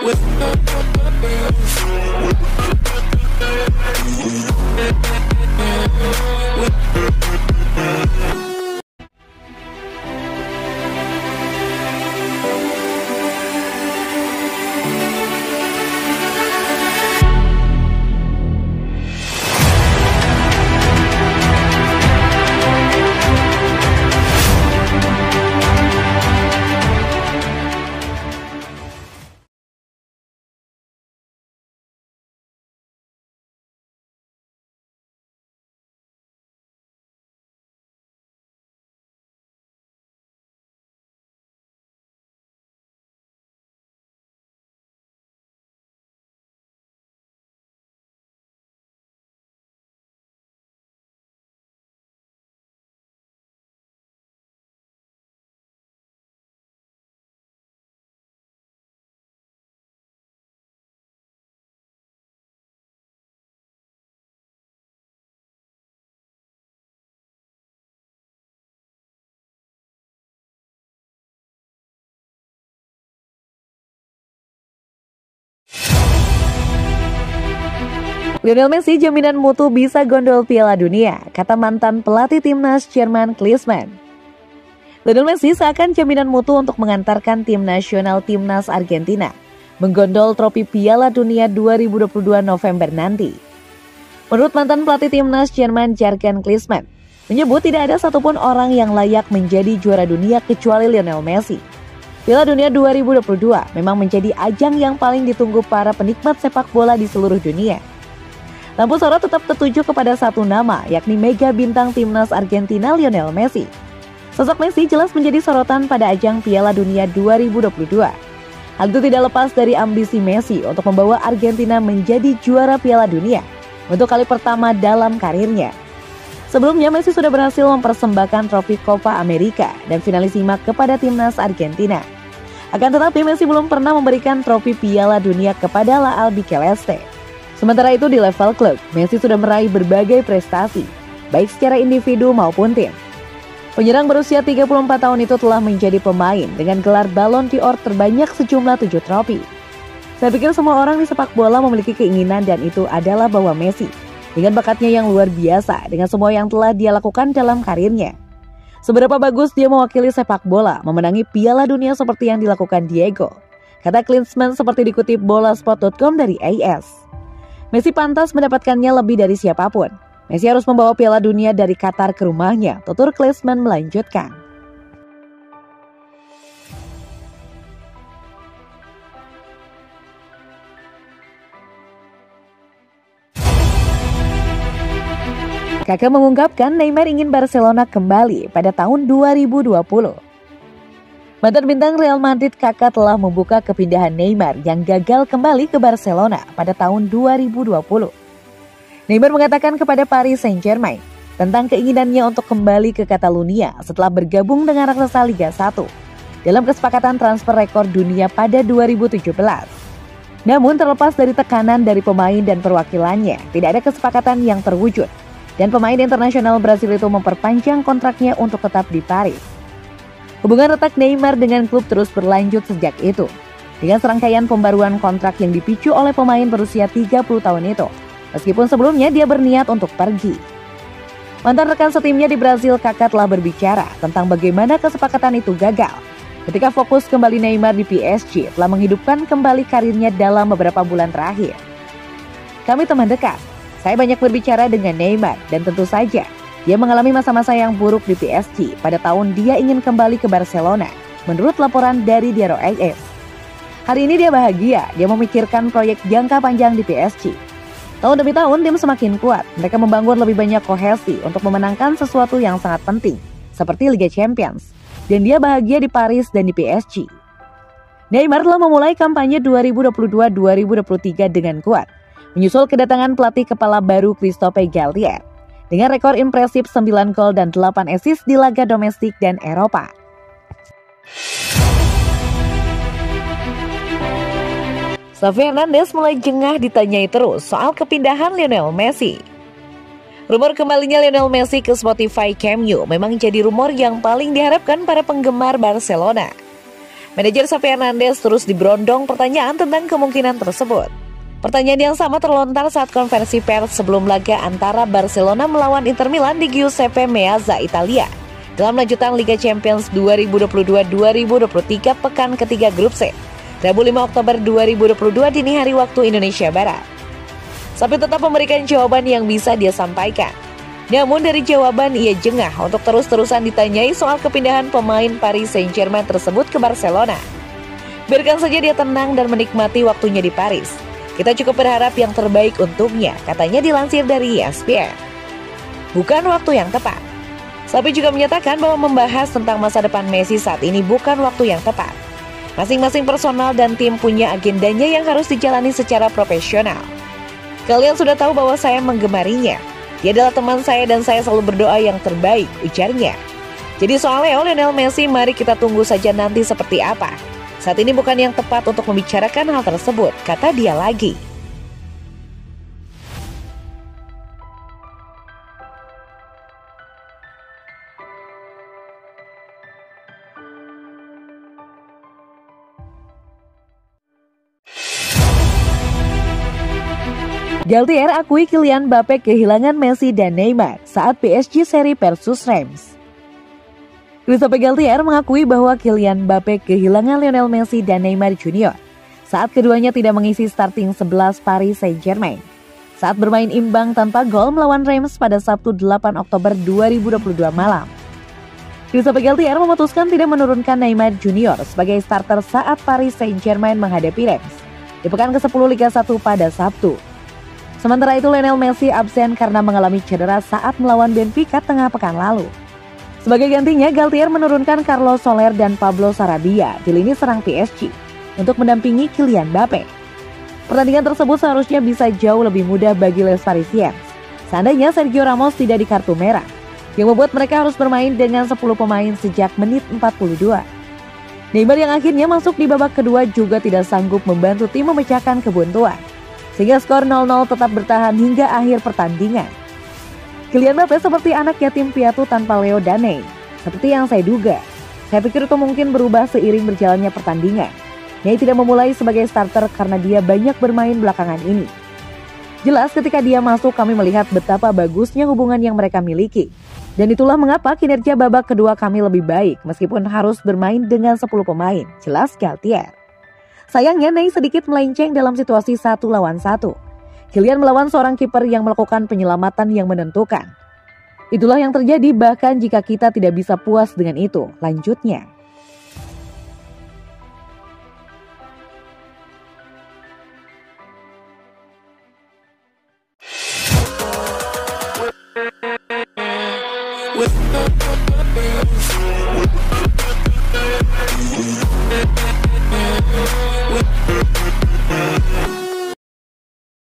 Lionel Messi jaminan mutu bisa gondol Piala Dunia, kata mantan pelatih timnas Jerman Klinsmann. Lionel Messi seakan jaminan mutu untuk mengantarkan tim nasional timnas Argentina menggondol trofi Piala Dunia 2022 November nanti. Menurut mantan pelatih timnas Jerman Jurgen Klinsmann, menyebut tidak ada satupun orang yang layak menjadi juara dunia kecuali Lionel Messi. Piala Dunia 2022 memang menjadi ajang yang paling ditunggu para penikmat sepak bola di seluruh dunia. Lampu sorot tetap tertuju kepada satu nama, yakni mega bintang timnas Argentina Lionel Messi. Sosok Messi jelas menjadi sorotan pada ajang Piala Dunia 2022. Hal itu tidak lepas dari ambisi Messi untuk membawa Argentina menjadi juara Piala Dunia untuk kali pertama dalam karirnya. Sebelumnya Messi sudah berhasil mempersembahkan trofi Copa America dan finalisima kepada timnas Argentina. Akan tetapi Messi belum pernah memberikan trofi Piala Dunia kepada La Albiceleste. Sementara itu di level klub, Messi sudah meraih berbagai prestasi, baik secara individu maupun tim. Penyerang berusia 34 tahun itu telah menjadi pemain dengan gelar Ballon d'Or terbanyak sejumlah 7 trofi. Saya pikir semua orang di sepak bola memiliki keinginan dan itu adalah bahwa Messi, dengan bakatnya yang luar biasa, dengan semua yang telah dia lakukan dalam karirnya. Seberapa bagus dia mewakili sepak bola, memenangi Piala Dunia seperti yang dilakukan Diego, kata Klinsmann seperti dikutip bolasport.com dari AS. Messi pantas mendapatkannya lebih dari siapapun. Messi harus membawa Piala Dunia dari Qatar ke rumahnya, tutur Klinsmann melanjutkan. Kakak mengungkapkan Neymar ingin Barcelona kembali pada tahun 2020. Mantan bintang Real Madrid Kakak telah membuka kepindahan Neymar yang gagal kembali ke Barcelona pada tahun 2020. Neymar mengatakan kepada Paris Saint-Germain tentang keinginannya untuk kembali ke Catalunya setelah bergabung dengan raksasa Liga 1 dalam kesepakatan transfer rekor dunia pada 2017. Namun terlepas dari tekanan dari pemain dan perwakilannya, tidak ada kesepakatan yang terwujud dan pemain internasional Brasil itu memperpanjang kontraknya untuk tetap di Paris. Hubungan retak Neymar dengan klub terus berlanjut sejak itu, dengan serangkaian pembaruan kontrak yang dipicu oleh pemain berusia 30 tahun itu, meskipun sebelumnya dia berniat untuk pergi. Mantan rekan setimnya di Brasil, Kakak telah berbicara tentang bagaimana kesepakatan itu gagal, ketika fokus kembali Neymar di PSG telah menghidupkan kembali karirnya dalam beberapa bulan terakhir. Kami teman dekat, saya banyak berbicara dengan Neymar dan tentu saja, dia mengalami masa-masa yang buruk di PSG pada tahun dia ingin kembali ke Barcelona, menurut laporan dari Diario AS. Hari ini dia bahagia, dia memikirkan proyek jangka panjang di PSG. Tahun demi tahun tim semakin kuat, mereka membangun lebih banyak kohesi untuk memenangkan sesuatu yang sangat penting, seperti Liga Champions. Dan dia bahagia di Paris dan di PSG. Neymar telah memulai kampanye 2022-2023 dengan kuat, menyusul kedatangan pelatih kepala baru Christophe Galtier, dengan rekor impresif 9 gol dan 8 assist di laga domestik dan Eropa. Xavi Hernandez mulai jengah ditanyai terus soal kepindahan Lionel Messi. Rumor kembalinya Lionel Messi ke Spotify Camp Nou memang jadi rumor yang paling diharapkan para penggemar Barcelona. Manajer Xavi Hernandez terus diberondong pertanyaan tentang kemungkinan tersebut. Pertanyaan yang sama terlontar saat konferensi pers sebelum laga antara Barcelona melawan Inter Milan di Giuseppe Meazza, Italia, dalam lanjutan Liga Champions 2022-2023 pekan ketiga grup C, Rabu 5 Oktober 2022 dini hari waktu Indonesia Barat. Xavi tetap memberikan jawaban yang bisa dia sampaikan. Namun dari jawaban ia jengah untuk terus-terusan ditanyai soal kepindahan pemain Paris Saint-Germain tersebut ke Barcelona. Biarkan saja dia tenang dan menikmati waktunya di Paris. Kita cukup berharap yang terbaik untuknya, katanya dilansir dari ESPN. Bukan waktu yang tepat. Xavi juga menyatakan bahwa membahas tentang masa depan Messi saat ini bukan waktu yang tepat. Masing-masing personal dan tim punya agendanya yang harus dijalani secara profesional. Kalian sudah tahu bahwa saya menggemarinya. Dia adalah teman saya dan saya selalu berdoa yang terbaik, ujarnya. Jadi soal Lionel Messi, mari kita tunggu saja nanti seperti apa. Saat ini bukan yang tepat untuk membicarakan hal tersebut, kata dia lagi. Galtier akui Kylian Mbappe kehilangan Messi dan Neymar saat PSG seri versus Reims. Giuseppe Galtier mengakui bahwa Kylian Mbappe kehilangan Lionel Messi dan Neymar Junior saat keduanya tidak mengisi starting 11 Paris Saint-Germain saat bermain imbang tanpa gol melawan Reims pada Sabtu 8 Oktober 2022 malam. Giuseppe Galtier memutuskan tidak menurunkan Neymar Junior sebagai starter saat Paris Saint-Germain menghadapi Reims di pekan ke-10 Liga 1 pada Sabtu. Sementara itu Lionel Messi absen karena mengalami cedera saat melawan Benfica tengah pekan lalu. Sebagai gantinya, Galtier menurunkan Carlos Soler dan Pablo Sarabia di lini serang PSG untuk mendampingi Kylian Mbappe. Pertandingan tersebut seharusnya bisa jauh lebih mudah bagi Les Parisiens seandainya Sergio Ramos tidak di kartu merah, yang membuat mereka harus bermain dengan 10 pemain sejak menit 42. Neymar yang akhirnya masuk di babak kedua juga tidak sanggup membantu tim memecahkan kebuntuan, sehingga skor 0-0 tetap bertahan hingga akhir pertandingan. Kylian Mbappe seperti anak yatim piatu tanpa Leo dan Ney. Seperti yang saya duga, saya pikir itu mungkin berubah seiring berjalannya pertandingan. Ney tidak memulai sebagai starter karena dia banyak bermain belakangan ini. Jelas ketika dia masuk kami melihat betapa bagusnya hubungan yang mereka miliki. Dan itulah mengapa kinerja babak kedua kami lebih baik meskipun harus bermain dengan 10 pemain, jelas Galtier. Sayangnya Ney sedikit melenceng dalam situasi 1 lawan 1. Kylian melawan seorang kiper yang melakukan penyelamatan yang menentukan. Itulah yang terjadi bahkan jika kita tidak bisa puas dengan itu, lanjutnya.